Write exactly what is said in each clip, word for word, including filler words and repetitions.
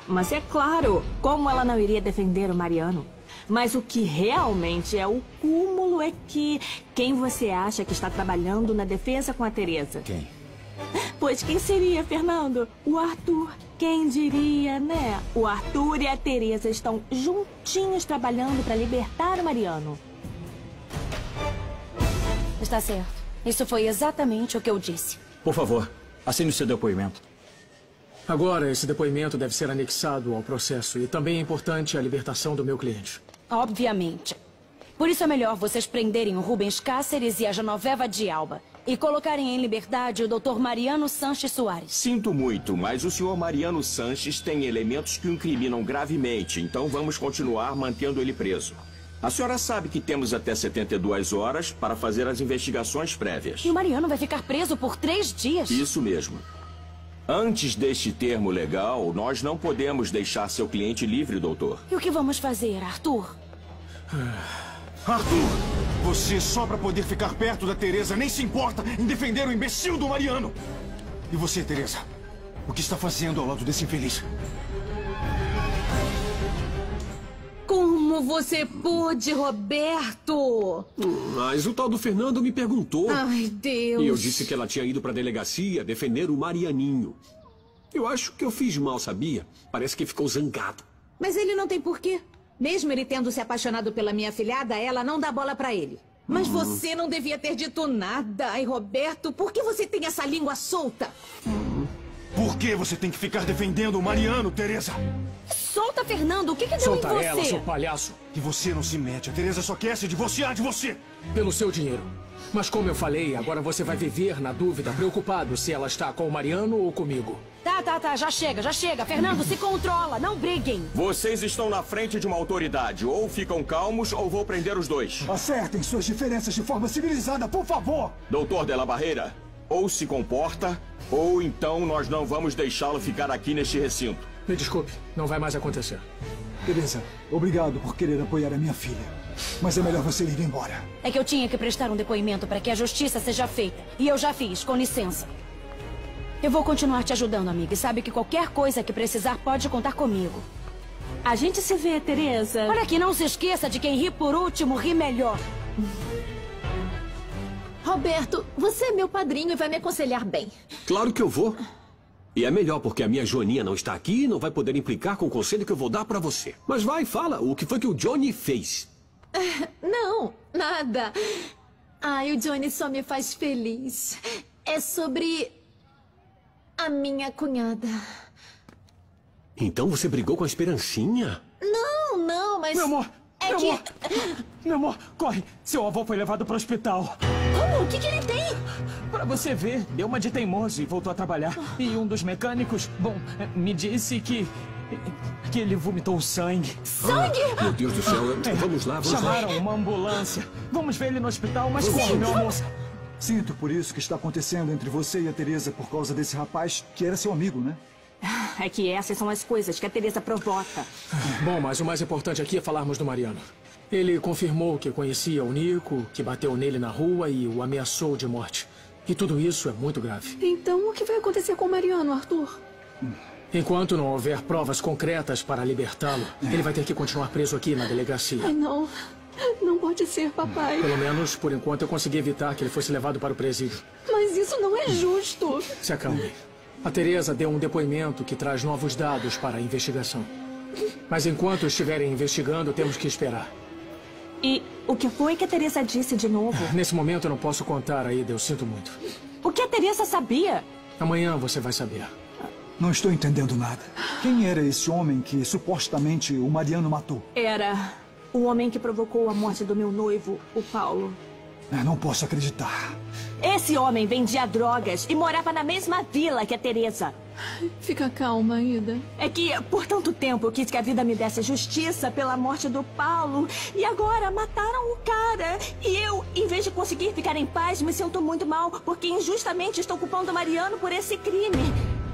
mas é claro, como ela não iria defender o Mariano? Mas o que realmente é o cúmulo é que... Quem você acha que está trabalhando na defesa com a Teresa? Quem? Pois quem seria, Fernando? O Arthur. Quem diria, né? O Arthur e a Teresa estão juntinhos trabalhando para libertar o Mariano. Está certo. Isso foi exatamente o que eu disse. Por favor, assine o seu depoimento. Agora, esse depoimento deve ser anexado ao processo e também é importante a libertação do meu cliente. Obviamente. Por isso é melhor vocês prenderem o Rubens Cáceres e a Genoveva de Alba e colocarem em liberdade o doutor Mariano Sanches Soares. Sinto muito, mas o senhor Mariano Sanches tem elementos que o incriminam gravemente, então vamos continuar mantendo ele preso. A senhora sabe que temos até setenta e duas horas para fazer as investigações prévias. E o Mariano vai ficar preso por três dias? Isso mesmo. Antes deste termo legal, nós não podemos deixar seu cliente livre, doutor. E o que vamos fazer, Arthur? Arthur, você só pra poder ficar perto da Teresa nem se importa em defender o imbecil do Mariano. E você, Teresa? O que está fazendo ao lado desse infeliz? Como você pôde, Roberto? Mas o tal do Fernando me perguntou. Ai, Deus. E eu disse que ela tinha ido para a delegacia defender o Marianinho. Eu acho que eu fiz mal, sabia? Parece que ficou zangado. Mas ele não tem porquê. Mesmo ele tendo se apaixonado pela minha afilhada, ela não dá bola pra ele. Mas você não devia ter dito nada. Ai, Roberto, por que você tem essa língua solta? Por que você tem que ficar defendendo o Mariano, Teresa? Solta, Fernando. O que que deu Solta em você? ela, seu palhaço. E você não se mete. A Teresa só quer se divorciar de você. Pelo seu dinheiro. Mas como eu falei, agora você vai viver na dúvida, preocupado se ela está com o Mariano ou comigo. Tá, tá, tá. Já chega, já chega. Fernando, se controla. Não briguem. Vocês estão na frente de uma autoridade. Ou ficam calmos ou vou prender os dois. Acertem suas diferenças de forma civilizada, por favor. Doutor Della Barreira, ou se comporta, ou então nós não vamos deixá-lo ficar aqui neste recinto. Me desculpe, não vai mais acontecer. Teresa, obrigado por querer apoiar a minha filha. Mas é melhor você ir embora. É que eu tinha que prestar um depoimento para que a justiça seja feita. E eu já fiz, com licença. Eu vou continuar te ajudando, amiga. E sabe que qualquer coisa que precisar pode contar comigo. A gente se vê, Teresa. Olha aqui, não se esqueça de quem ri por último, ri melhor. Roberto, você é meu padrinho e vai me aconselhar bem. Claro que eu vou. E é melhor porque a minha Joaninha não está aqui e não vai poder implicar com o conselho que eu vou dar para você. Mas vai, fala, o que foi que o Johnny fez? Não, nada. Ai, o Johnny só me faz feliz. É sobre a minha cunhada. Então você brigou com a Esperancinha? Não, não, mas... Meu amor, é meu que... amor, meu amor, corre. Seu avô foi levado para o hospital. Como? O que que ele tem? Pra você ver, deu uma de teimoso e voltou a trabalhar. E um dos mecânicos, bom, me disse que... que ele vomitou sangue. Sangue? Ah, meu Deus do céu, eu... vamos lá, vamos Chamaram lá. uma ambulância. Vamos ver ele no hospital, mas corre, meu amor. Sinto por isso que está acontecendo entre você e a Teresa por causa desse rapaz que era seu amigo, né? É que essas são as coisas que a Teresa provoca. Bom, mas o mais importante aqui é falarmos do Mariano. Ele confirmou que conhecia o Nico, que bateu nele na rua e o ameaçou de morte. E tudo isso é muito grave. Então, o que vai acontecer com o Mariano, Arthur? Enquanto não houver provas concretas para libertá-lo, ele vai ter que continuar preso aqui na delegacia. Ai, não. Não pode ser, papai. Pelo menos, por enquanto, eu consegui evitar que ele fosse levado para o presídio. Mas isso não é justo. Se acalme. A Teresa deu um depoimento que traz novos dados para a investigação. Mas enquanto estiverem investigando, temos que esperar. E o que foi que a Teresa disse de novo? Nesse momento eu não posso contar, Aida, eu sinto muito. O que a Teresa sabia? Amanhã você vai saber. Não estou entendendo nada. Quem era esse homem que supostamente o Mariano matou? Era o homem que provocou a morte do meu noivo, o Paulo. Eu não posso acreditar. Esse homem vendia drogas e morava na mesma vila que a Teresa. Fica calma, Aida. É que por tanto tempo eu quis que a vida me desse justiça pela morte do Paulo. E agora mataram o cara. E eu, em vez de conseguir ficar em paz, me sinto muito mal, porque injustamente estou culpando o Mariano por esse crime.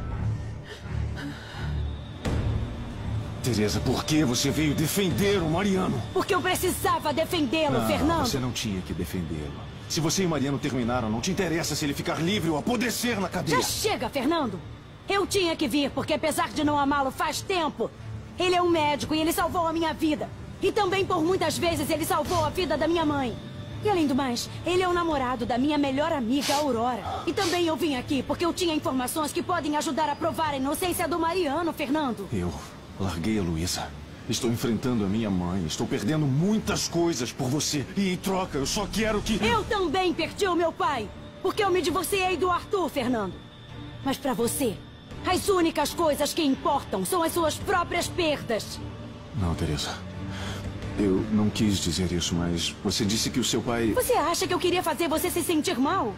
Teresa, por que você veio defender o Mariano? Porque eu precisava defendê-lo, Não, Fernando. você não tinha que defendê-lo. Se você e o Mariano terminaram, não te interessa se ele ficar livre ou apodrecer na cadeia. Já chega, Fernando. Eu tinha que vir, porque apesar de não amá-lo faz tempo, ele é um médico e ele salvou a minha vida. E também por muitas vezes ele salvou a vida da minha mãe. E além do mais, ele é o namorado da minha melhor amiga, Aurora. E também eu vim aqui porque eu tinha informações que podem ajudar a provar a inocência do Mariano, Fernando. Eu larguei a Luísa. Estou enfrentando a minha mãe. Estou perdendo muitas coisas por você. E em troca, eu só quero que... Eu também perdi o meu pai. Porque eu me divorciei do Arthur, Fernando. Mas pra você, as únicas coisas que importam são as suas próprias perdas. Não, Teresa. Eu não quis dizer isso, mas você disse que o seu pai... Você acha que eu queria fazer você se sentir mal?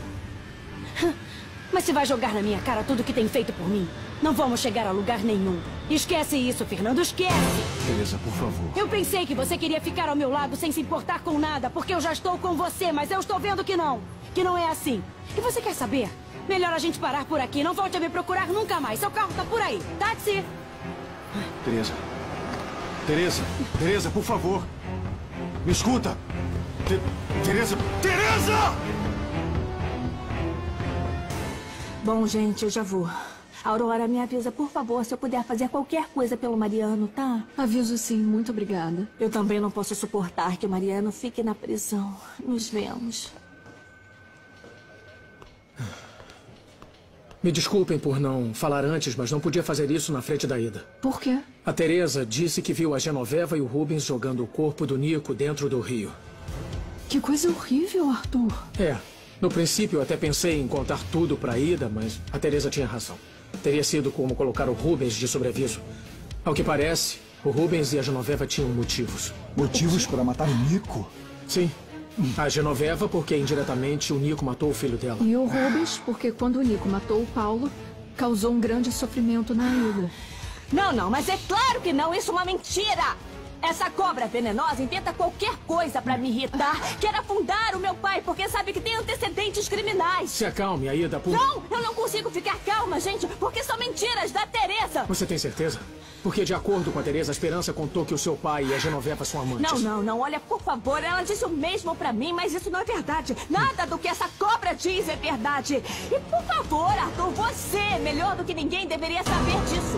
Mas se vai jogar na minha cara tudo que tem feito por mim, não vamos chegar a lugar nenhum. Esquece isso, Fernando, esquece! Teresa, por favor. Eu pensei que você queria ficar ao meu lado sem se importar com nada, porque eu já estou com você, mas eu estou vendo que não. Que não é assim. E você quer saber? Melhor a gente parar por aqui. Não volte a me procurar nunca mais. Seu carro tá por aí. Táxi! Teresa. Teresa. Teresa, por favor. Me escuta. Te... Teresa. Teresa! Bom, gente, eu já vou. Aurora, me avisa, por favor, se eu puder fazer qualquer coisa pelo Mariano, tá? Aviso sim, muito obrigada. Eu também não posso suportar que o Mariano fique na prisão. Nos vemos. Me desculpem por não falar antes, mas não podia fazer isso na frente da Ida. Por quê? A Teresa disse que viu a Genoveva e o Rubens jogando o corpo do Nico dentro do rio. Que coisa horrível, Arthur. É. No princípio eu até pensei em contar tudo pra Ida, mas a Teresa tinha razão. Teria sido como colocar o Rubens de sobreaviso. Ao que parece, o Rubens e a Genoveva tinham motivos. Motivos para matar o Nico? Sim. A Genoveva porque indiretamente o Nico matou o filho dela. E o Rubens porque quando o Nico matou o Paulo, causou um grande sofrimento na Ida. Não, não, mas é claro que não. Isso é uma mentira. Essa cobra venenosa inventa qualquer coisa pra me irritar. Quer afundar o meu pai porque sabe que tem antecedentes criminais. Se acalme, Aida, por... Não, eu não consigo ficar calma, gente, porque são mentiras da Teresa. Você tem certeza? Porque de acordo com a Teresa, a Esperança contou que o seu pai e a Genoveva são amantes. Não, não, não. Olha, por favor, ela disse o mesmo pra mim, mas isso não é verdade. Nada do que essa cobra diz é verdade. E por favor, Arthur, você, melhor do que ninguém, deveria saber disso.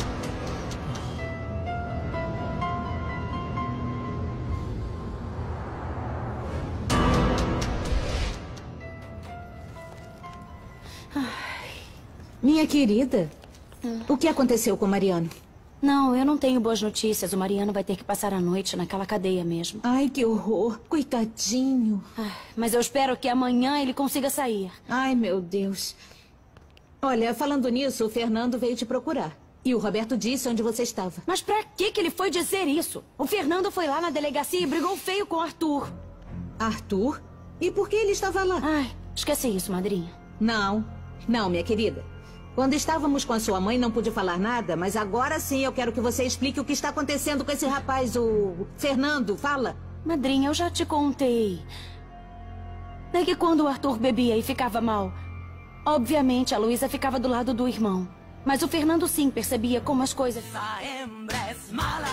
Minha querida, o que aconteceu com o Mariano? Não, eu não tenho boas notícias. O Mariano vai ter que passar a noite naquela cadeia mesmo. Ai, que horror. Coitadinho. Ah, mas eu espero que amanhã ele consiga sair. Ai, meu Deus. Olha, falando nisso, o Fernando veio te procurar. E o Roberto disse onde você estava. Mas pra que que ele foi dizer isso? O Fernando foi lá na delegacia e brigou feio com o Arthur. Arthur? E por que ele estava lá? Ai, esquece isso, madrinha. Não, não, minha querida. Quando estávamos com a sua mãe, não pude falar nada, mas agora sim eu quero que você explique o que está acontecendo com esse rapaz, o Fernando. Fala. Madrinha, eu já te contei. É que quando o Arthur bebia e ficava mal, obviamente a Luísa ficava do lado do irmão. Mas o Fernando sim percebia como as coisas... Essa hembra es mala.